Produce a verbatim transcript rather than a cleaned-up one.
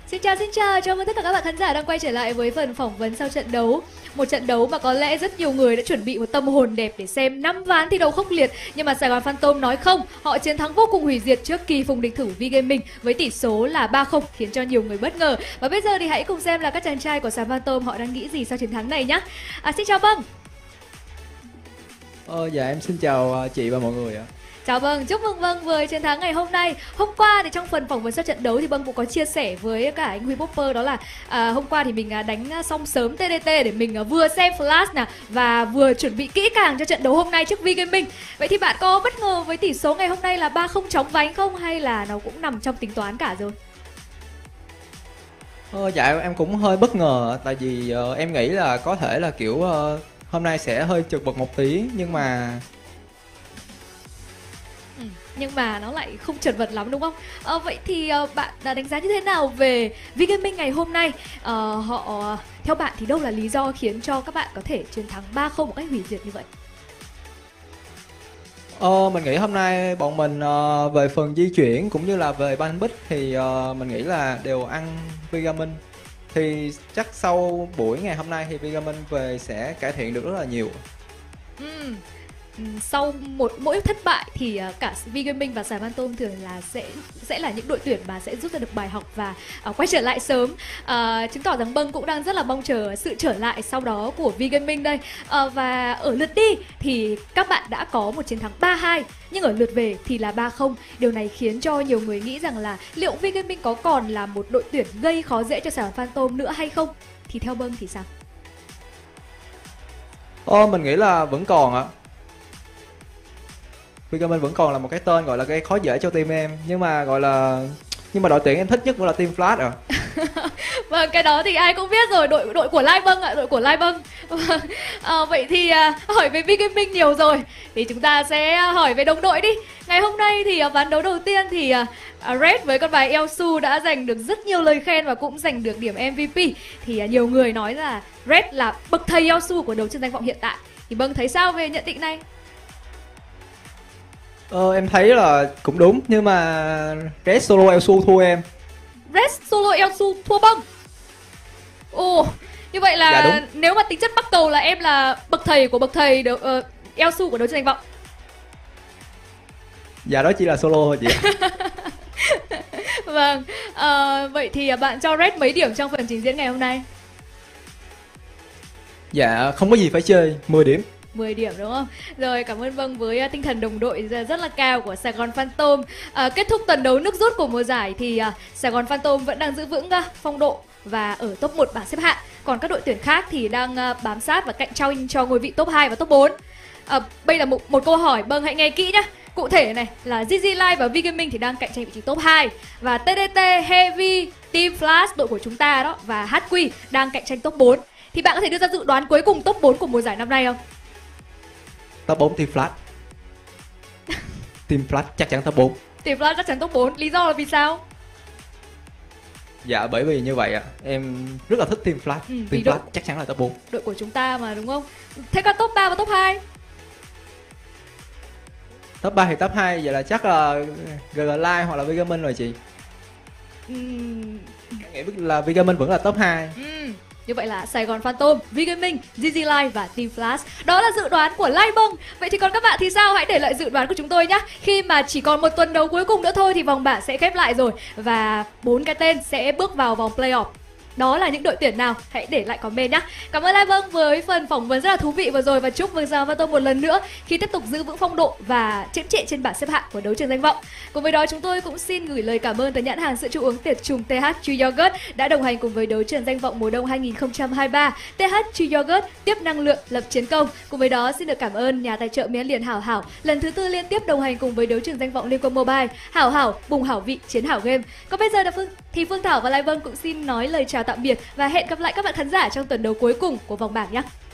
Xin chào, xin chào, chào mừng tất cả các bạn khán giả đang quay trở lại với phần phỏng vấn sau trận đấu. Một trận đấu mà có lẽ rất nhiều người đã chuẩn bị một tâm hồn đẹp để xem năm ván thi đấu khốc liệt. Nhưng mà Sài Gòn Phantom nói không, họ chiến thắng vô cùng hủy diệt trước kỳ phùng địch thủ V-Gaming với tỷ số là ba không, khiến cho nhiều người bất ngờ. Và bây giờ thì hãy cùng xem là các chàng trai của Sài Gòn Phantom họ đang nghĩ gì sau chiến thắng này nhé. À, xin chào Vâng. Ờ, dạ em xin chào chị và mọi người ạ. Chào Vâng, chúc mừng Vâng với chiến thắng ngày hôm nay. Hôm qua thì trong phần phỏng vấn sau trận đấu thì Vâng cũng có chia sẻ với cả anh Huy Popper đó là à, hôm qua thì mình đánh xong sớm tê đê tê để mình vừa xem Flash nè và vừa chuẩn bị kỹ càng cho trận đấu hôm nay trước V-Gaming. Vậy thì bạn có bất ngờ với tỷ số ngày hôm nay là ba không chóng vánh không, hay là nó cũng nằm trong tính toán cả rồi? Ờ, dạ em cũng hơi bất ngờ tại vì uh, em nghĩ là có thể là kiểu uh, hôm nay sẽ hơi chật vật một tí nhưng mà Ừ, nhưng mà nó lại không chật vật lắm đúng không? À, vậy thì uh, bạn đã đánh giá như thế nào về V-Gaming ngày hôm nay? Uh, họ theo bạn thì đâu là lý do khiến cho các bạn có thể chiến thắng ba không một cách hủy diệt như vậy? Ờ, mình nghĩ hôm nay bọn mình uh, về phần di chuyển cũng như là về ban bích thì uh, mình nghĩ là đều ăn V-Gaming. Thì chắc sau buổi ngày hôm nay thì V-Gaming về sẽ cải thiện được rất là nhiều. Ừ. Sau một mỗi thất bại thì cả V-Gaming và Sài Gòn Phantom thường là sẽ sẽ là những đội tuyển mà sẽ rút ra được bài học và uh, quay trở lại sớm, uh, chứng tỏ rằng Bâng cũng đang rất là mong chờ sự trở lại sau đó của V-Gaming đây. Uh, và ở lượt đi thì các bạn đã có một chiến thắng ba hai, nhưng ở lượt về thì là ba không. Điều này khiến cho nhiều người nghĩ rằng là liệu V-Gaming có còn là một đội tuyển gây khó dễ cho Sài Gòn Phantom nữa hay không? Thì theo Bâng thì sao? Ờ, mình nghĩ là vẫn còn ạ. V-Gaming vẫn còn là một cái tên gọi là gây khó dễ cho team em, nhưng mà gọi là nhưng mà đội tuyển em thích nhất vẫn là team Flash ạ. Vâng, cái đó thì ai cũng biết rồi, đội đội của Lai Bâng ạ, đội của Lai Bâng. À, vậy thì à, hỏi về V-Gaming nhiều rồi thì chúng ta sẽ hỏi về đồng đội đi. Ngày hôm nay thì à, ván đấu đầu tiên thì à, Red với con bài Elsu đã giành được rất nhiều lời khen và cũng giành được điểm em vê pê. Thì à, nhiều người nói là Red là bậc thầy Elsu của đấu trường danh vọng hiện tại. Thì Bâng thấy sao về nhận định này? Ờ, em thấy là cũng đúng, nhưng mà Red solo Elsu thua em. Red solo Elsu thua Bâng. Ồ, như vậy là dạ, nếu mà tính chất bắt cầu là em là bậc thầy của bậc thầy được uh, Elsu của đấu trường danh vọng. Dạ đó chỉ là solo thôi chị. Vâng, uh, vậy thì bạn cho Red mấy điểm trong phần trình diễn ngày hôm nay? Dạ không có gì phải chơi, mười điểm. mười điểm đúng không? Rồi, cảm ơn Vâng với tinh thần đồng đội rất là cao của Sài Gòn Phantom. À, kết thúc tuần đấu nước rút của mùa giải thì uh, Sài Gòn Phantom vẫn đang giữ vững uh, phong độ và ở top một bảng xếp hạng. Còn các đội tuyển khác thì đang uh, bám sát và cạnh tranh cho ngôi vị top hai và top bốn. À, bây là một, một câu hỏi, Vâng hãy nghe kỹ nhé. Cụ thể này là giê giê Live và V-Gaming thì đang cạnh tranh vị trí top hai. Và tê đê tê, Heavy, Team Flash, đội của chúng ta đó, và hát quy đang cạnh tranh top bốn. Thì bạn có thể đưa ra dự đoán cuối cùng top bốn của mùa giải năm nay không? Top bốn Team Flash. Team Flash chắc chắn top bốn. Team Flash chắc chắn top bốn, lý do là vì sao? Dạ bởi vì như vậy ạ, em rất là thích Team Flash. ừ, Team Flash đội, chắc chắn là top bốn. Đội của chúng ta mà đúng không? Thế còn top ba và top hai? Top ba thì top hai, vậy là chắc là giê giê Live hoặc là V-Gaming rồi chị. uhm... Em nghĩ là V-Gaming vẫn là top hai. uhm... Như vậy là Sài Gòn Phantom, V-Gaming, giê giê Live và Team Flash. Đó là dự đoán của Lai Bâng. Vậy thì còn các bạn thì sao? Hãy để lại dự đoán của chúng tôi nhé. Khi mà chỉ còn một tuần đấu cuối cùng nữa thôi thì vòng bảng sẽ khép lại rồi. Và bốn cái tên sẽ bước vào vòng playoff. Đó là những đội tuyển nào? Hãy để lại comment nhé. Cảm ơn Lai Bâng với phần phỏng vấn rất là thú vị vừa rồi. Và chúc mừng Sài Gòn Phantom một lần nữa khi tiếp tục giữ vững phong độ và chễm chệ trên bảng xếp hạng của đấu trường danh vọng. Cùng với đó chúng tôi cũng xin gửi lời cảm ơn tới nhãn hàng sữa chua uống tiệt trùng tê hát True Yogurt đã đồng hành cùng với đấu trường danh vọng mùa đông hai nghìn không trăm hai mươi ba. tê hát True Yogurt tiếp năng lượng lập chiến công. Cùng với đó xin được cảm ơn nhà tài trợ miến liền Hảo Hảo lần thứ tư liên tiếp đồng hành cùng với đấu trường danh vọng Liên Quân Mobile. Hảo Hảo bùng hảo vị chiến hảo game. Còn bây giờ là Phương thì Phương Thảo và Lai Vâng cũng xin nói lời chào tạm biệt và hẹn gặp lại các bạn khán giả trong tuần đấu cuối cùng của vòng bảng nhé.